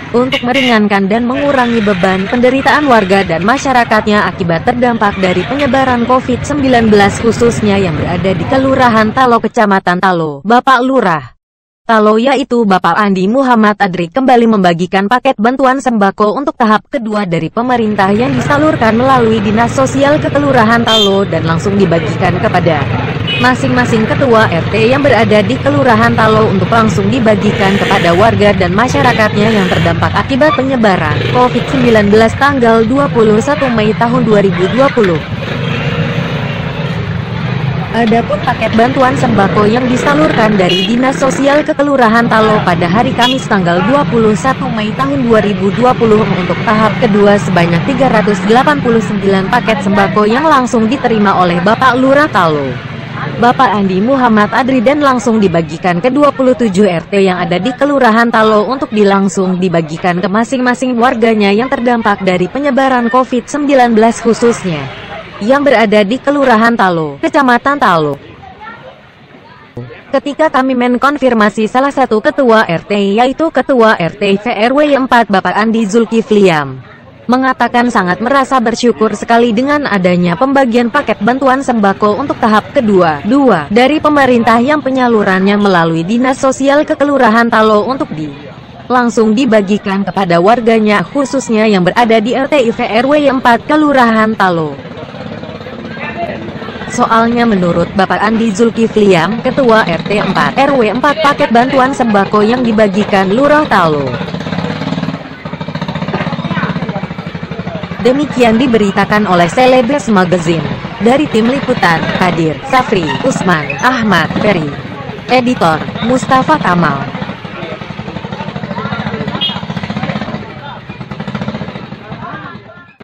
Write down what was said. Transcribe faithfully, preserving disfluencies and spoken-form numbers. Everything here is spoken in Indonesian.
untuk meringankan dan mengurangi beban penderitaan warga dan masyarakatnya akibat terdampak dari penyebaran covid sembilan belas khususnya yang berada di Kelurahan Talo Kecamatan Talo. Bapak Lurah Talo yaitu Bapak Andi Muhammad Adri kembali membagikan paket bantuan sembako untuk tahap kedua dari pemerintah yang disalurkan melalui Dinas Sosial Kelurahan Talo dan langsung dibagikan kepada masing-masing ketua R T yang berada di Kelurahan Talo untuk langsung dibagikan kepada warga dan masyarakatnya yang terdampak akibat penyebaran covid sembilan belas tanggal dua puluh satu Mei tahun dua ribu dua puluh. Adapun paket bantuan sembako yang disalurkan dari Dinas Sosial ke Kelurahan Talo pada hari Kamis tanggal dua puluh satu Mei tahun dua ribu dua puluh untuk tahap kedua sebanyak tiga ratus delapan puluh sembilan paket sembako yang langsung diterima oleh Bapak Lurah Talo, Bapak Andi Muhammad Adri dan langsung dibagikan ke dua puluh tujuh R T yang ada di Kelurahan Talo untuk dilangsung dibagikan ke masing-masing warganya yang terdampak dari penyebaran covid sembilan belas khususnya yang berada di Kelurahan Talo, Kecamatan Talo. Ketika kami menkonfirmasi salah satu ketua R T yaitu Ketua R T V R W empat Bapak Andi Zulkifliam, mengatakan sangat merasa bersyukur sekali dengan adanya pembagian paket bantuan sembako untuk tahap kedua dua dari pemerintah yang penyalurannya melalui Dinas Sosial ke Kelurahan Talo untuk di langsung dibagikan kepada warganya khususnya yang berada di R T V R W empat Kelurahan Talo. Soalnya menurut Bapak Andi Zulkifliam, Ketua R T empat R W empat paket bantuan sembako yang dibagikan Lurah Talo. Demikian diberitakan oleh Celebes Magazine. Dari Tim Liputan, Kadir, Safri, Usman, Ahmad, Ferry. Editor, Mustafa Kamal.